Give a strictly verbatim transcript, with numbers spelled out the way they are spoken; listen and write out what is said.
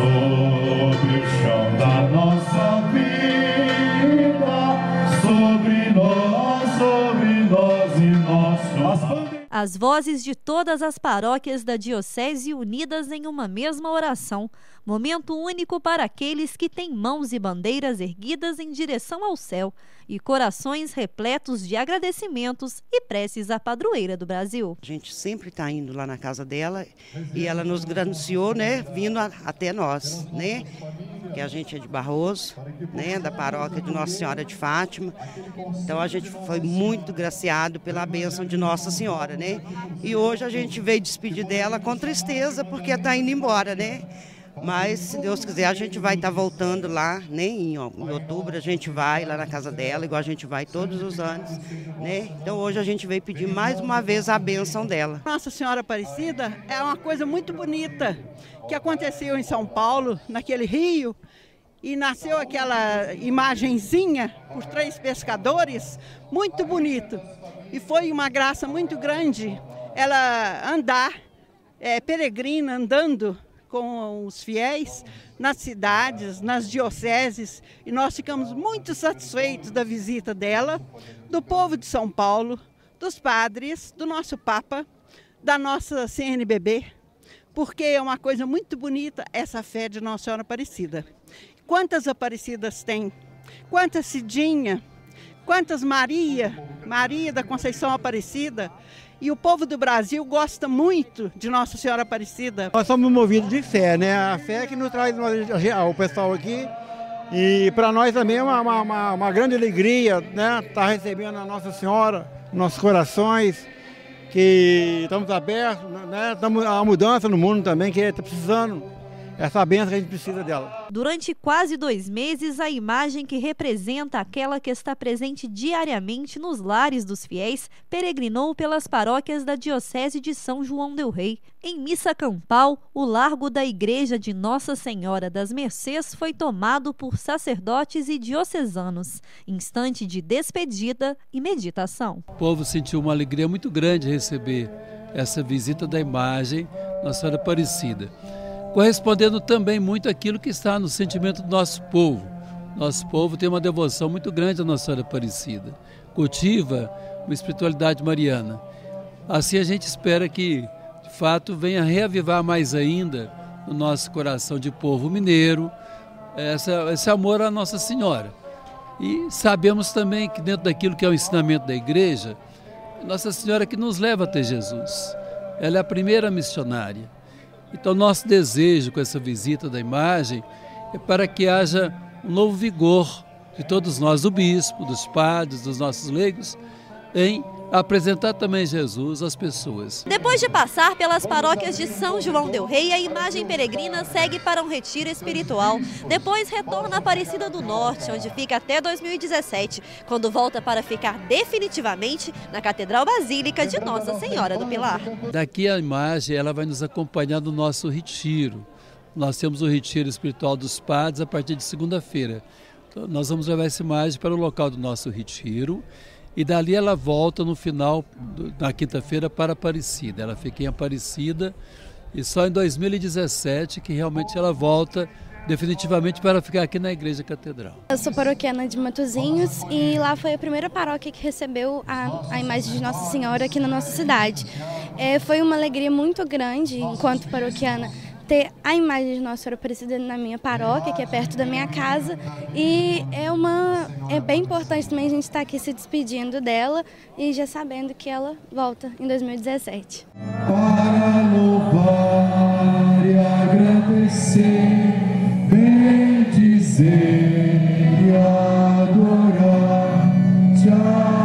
sobre o chão da nossa vida, sobre nós, sobre nós e nosso. As vozes de todas as paróquias da Diocese unidas em uma mesma oração. Momento único para aqueles que têm mãos e bandeiras erguidas em direção ao céu e corações repletos de agradecimentos e preces à padroeira do Brasil. A gente sempre está indo lá na casa dela e ela nos graciou, né, vindo a, até nós, né, que a gente é de Barroso, né, da paróquia de Nossa Senhora de Fátima. Então a gente foi muito graciado pela bênção de Nossa Senhora, né? E hoje a gente veio despedir dela com tristeza porque está indo embora, né? Mas, se Deus quiser, a gente vai estar tá voltando lá, né? Em, ó, em outubro a gente vai lá na casa dela, igual a gente vai todos os anos, né? Então hoje a gente veio pedir mais uma vez a bênção dela. Nossa Senhora Aparecida é uma coisa muito bonita que aconteceu em São Paulo, naquele rio, e nasceu aquela imagenzinha por três pescadores, muito bonito. E foi uma graça muito grande ela andar, é, peregrina, andando com os fiéis nas cidades, nas dioceses, e nós ficamos muito satisfeitos da visita dela, do povo de São Paulo, dos padres, do nosso Papa, da nossa C N B B, porque é uma coisa muito bonita essa fé de Nossa Senhora Aparecida. Quantas Aparecidas tem? Quantas Cidinha? Quantas Maria? Maria da Conceição Aparecida? E o povo do Brasil gosta muito de Nossa Senhora Aparecida. Nós somos movidos de fé, né? A fé que nos traz o pessoal aqui. E para nós também é uma, uma, uma grande alegria, né? Estar recebendo a Nossa Senhora, nossos corações, que estamos abertos, né? Estamos a mudança no mundo também, que está precisando. Essa bênção que a gente precisa dela. Durante quase dois meses, a imagem que representa aquela que está presente diariamente nos lares dos fiéis peregrinou pelas paróquias da Diocese de São João del Rei. Em missa campal, o largo da Igreja de Nossa Senhora das Mercês foi tomado por sacerdotes e diocesanos. Instante de despedida e meditação. O povo sentiu uma alegria muito grande receber essa visita da imagem Nossa Senhora Aparecida, correspondendo também muito àquilo que está no sentimento do nosso povo. Nosso povo tem uma devoção muito grande à Nossa Senhora Aparecida, cultiva uma espiritualidade mariana. Assim a gente espera que, de fato, venha reavivar mais ainda no nosso coração de povo mineiro essa, esse amor à Nossa Senhora. E sabemos também que dentro daquilo que é o ensinamento da igreja, Nossa Senhora que nos leva até Jesus. Ela é a primeira missionária. Então, nosso desejo com essa visita da imagem é para que haja um novo vigor de todos nós, do bispo, dos padres, dos nossos leigos, em apresentar também Jesus às pessoas. Depois de passar pelas paróquias de São João del Rei, a imagem peregrina segue para um retiro espiritual. Depois retorna a Aparecida do Norte, onde fica até dois mil e dezessete, quando volta para ficar definitivamente na Catedral Basílica de Nossa Senhora do Pilar. Daqui a imagem ela vai nos acompanhar no nosso retiro. Nós temos o retiro espiritual dos padres a partir de segunda-feira. Então, nós vamos levar essa imagem para o local do nosso retiro. E dali ela volta no final, na quinta-feira, para Aparecida. Ela fica em Aparecida e só em dois mil e dezessete que realmente ela volta definitivamente para ficar aqui na Igreja Catedral. Eu sou paroquiana de Matozinhos e lá foi a primeira paróquia que recebeu a, a imagem de Nossa Senhora aqui na nossa cidade. É, foi uma alegria muito grande, enquanto paroquiana, ter a imagem de Nossa Senhora Aparecida na minha paróquia, que é perto da minha casa, e é, uma, é bem importante também a gente estar aqui se despedindo dela e já sabendo que ela volta em dois mil e dezessete. Para louvar e agradecer, bendizer e adorar, te